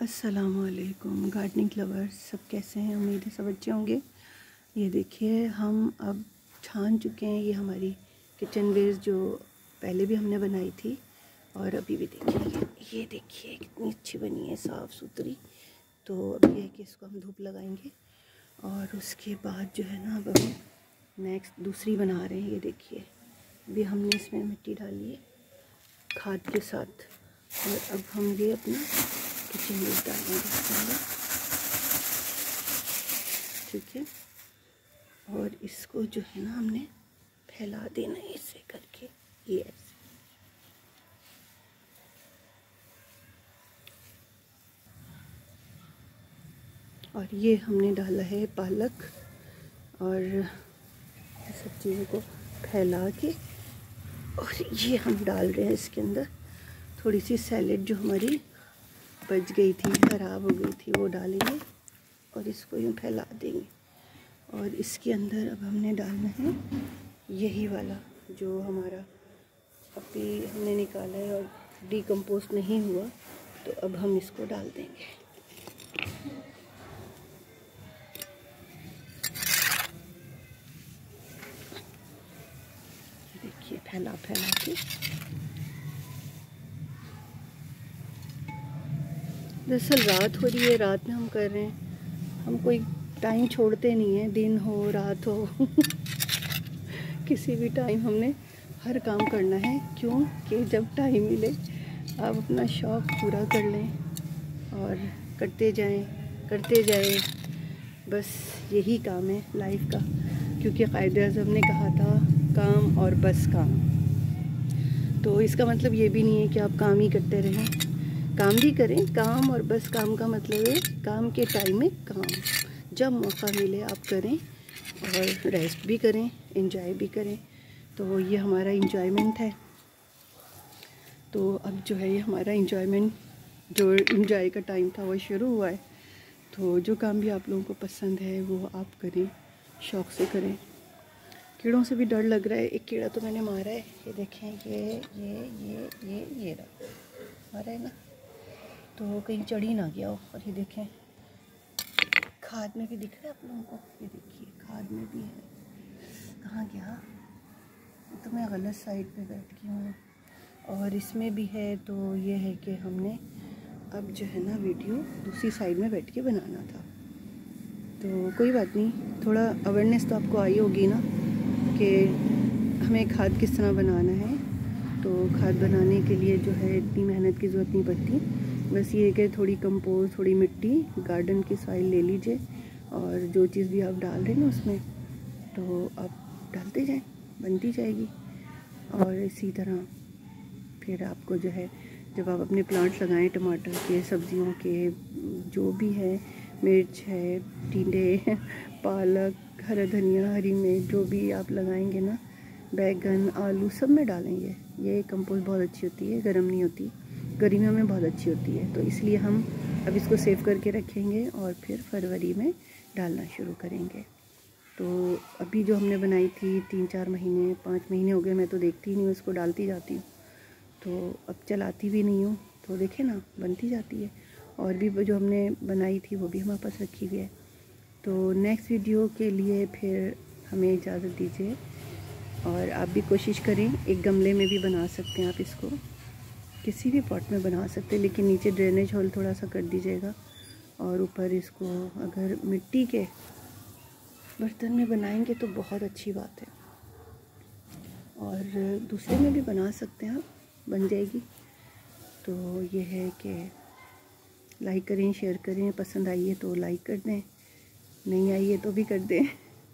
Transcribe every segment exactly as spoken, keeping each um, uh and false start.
अस्सलामुअलैकुम gardening lovers, सब कैसे हैं? उम्मीद है सब अच्छे होंगे। ये देखिए, हम अब छान चुके हैं ये हमारी किचन वेस्ट जो पहले भी हमने बनाई थी, और अभी भी देखिए ये देखिए कितनी अच्छी बनी है, साफ़ सुथरी। तो अब ये है कि इसको हम धूप लगाएंगे और उसके बाद जो है ना, अब हम नेक्स्ट दूसरी बना रहे हैं। ये देखिए, अभी हमने इसमें मिट्टी डाली है खाद के साथ, और अब हम ये अपना किचन वेस्ट डालेंगे इसके अंदर, ठीक है। और इसको जो है ना, हमने फैला देना है ऐसे करके, ये ऐसे। और ये हमने डाला है पालक, और सब चीज़ों को फैला के, और ये हम डाल रहे हैं इसके अंदर थोड़ी सी सैलेड जो हमारी बच गई थी, ख़राब हो गई थी, वो डालेंगे और इसको यूँ फैला देंगे। और इसके अंदर अब हमने डालना है यही वाला जो हमारा अभी हमने निकाला है और डिकम्पोस्ट नहीं हुआ, तो अब हम इसको डाल देंगे। देखिए फैला फैला के, दरअसल रात हो रही है, रात में हम कर रहे हैं। हम कोई टाइम छोड़ते नहीं है, दिन हो रात हो किसी भी टाइम हमने हर काम करना है, क्यों कि जब टाइम मिले आप अपना शौक़ पूरा कर लें और करते जाएं करते जाएं, बस यही काम है लाइफ का। क्योंकि क़ायद-ए-आज़म ने कहा था काम और बस काम। तो इसका मतलब ये भी नहीं है कि आप काम ही करते रहें, काम भी करें। काम और बस काम का मतलब है काम के टाइम में काम, जब मौका मिले आप करें, और रेस्ट भी करें, एंजॉय भी करें। तो ये हमारा इंजॉयमेंट है। तो अब जो है ये हमारा इंजॉयमेंट, जो इंजॉय का टाइम था वो शुरू हुआ है। तो जो काम भी आप लोगों को पसंद है वो आप करें, शौक़ से करें। कीड़ों से भी डर लग रहा है। एक कीड़ा तो मैंने मारा है, ये देखें, ये ये ये ये ये रहा, मारा है ना, तो कहीं चढ़ ही ना गया हो। और ये देखें, खाद में भी दिख रहा है आप लोगों को, ये देखिए खाद में भी है। कहाँ गया? तो मैं गलत साइड पे बैठ गई हूँ। और इसमें भी है। तो ये है कि हमने अब जो है ना वीडियो दूसरी साइड में बैठ के बनाना था। तो कोई बात नहीं, थोड़ा अवेयरनेस तो आपको आई होगी ना कि हमें खाद किस तरह बनाना है। तो खाद बनाने के लिए जो है इतनी मेहनत की ज़रूरत नहीं पड़ती। बस ये है कि थोड़ी कंपोस्ट, थोड़ी मिट्टी, गार्डन की सॉइल ले लीजिए, और जो चीज़ भी आप डाल रहे हैं ना उसमें, तो आप डालते जाएं, बनती जाएगी। और इसी तरह फिर आपको जो है, जब आप अपने प्लांट्स लगाएं, टमाटर के, सब्जियों के, जो भी है, मिर्च है, टिंडे, पालक, हरा धनिया, हरी मिर्च, जो भी आप लगाएंगे ना, बैगन, आलू, सब में डालेंगे। ये कंपोस्ट बहुत अच्छी होती है, गर्म नहीं होती, गर्मियों में बहुत अच्छी होती है। तो इसलिए हम अब इसको सेव करके रखेंगे और फिर फरवरी में डालना शुरू करेंगे। तो अभी जो हमने बनाई थी, तीन चार महीने पाँच महीने हो गए, मैं तो देखती ही नहीं हूँ, इसको डालती जाती हूँ। तो अब चलाती भी नहीं हूँ, तो देखें ना, बनती जाती है। और भी जो हमने बनाई थी वो भी हमारे पास रखी हुई है। तो नेक्स्ट वीडियो के लिए फिर हमें इजाज़त दीजिए। और आप भी कोशिश करें, एक गमले में भी बना सकते हैं आप इसको, किसी भी पॉट में बना सकते हैं, लेकिन नीचे ड्रेनेज होल थोड़ा सा कर दीजिएगा। और ऊपर इसको अगर मिट्टी के बर्तन में बनाएंगे तो बहुत अच्छी बात है। और दूसरे में भी बना सकते हैं आप, बन जाएगी। तो ये है कि लाइक करें, शेयर करें, पसंद आई है तो लाइक कर दें, नहीं आई है तो भी कर दें,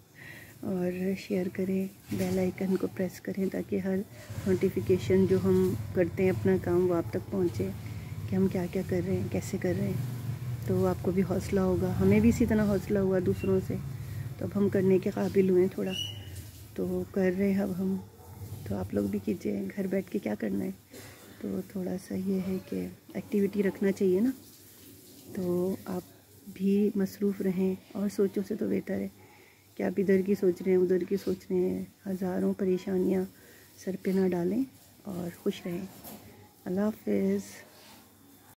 और शेयर करें, बेल आइकन को प्रेस करें, ताकि हर नोटिफिकेशन जो हम करते हैं अपना काम, वो आप तक पहुंचे कि हम क्या क्या कर रहे हैं, कैसे कर रहे हैं। तो आपको भी हौसला होगा, हमें भी इसी तरह हौसला हुआ दूसरों से, तो अब हम करने के काबिल हुए थोड़ा, तो कर रहे हैं अब हम। तो आप लोग भी कीजिए, घर बैठ के क्या करना है। तो थोड़ा सा ये है कि एक्टिविटी रखना चाहिए ना, तो आप भी मसरूफ़ रहें। और सोचों से तो बेहतर है कि आप इधर की सोच रहे हैं, उधर की सोच रहे हैं, हज़ारों परेशानियां सर पे ना डालें और खुश रहें। अल्लाह हाफ़िज़।